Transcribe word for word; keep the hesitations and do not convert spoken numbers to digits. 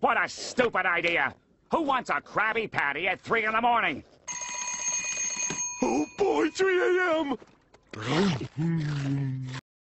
What a stupid idea! Who wants a Krabby Patty at three in the morning? Oh boy, three A M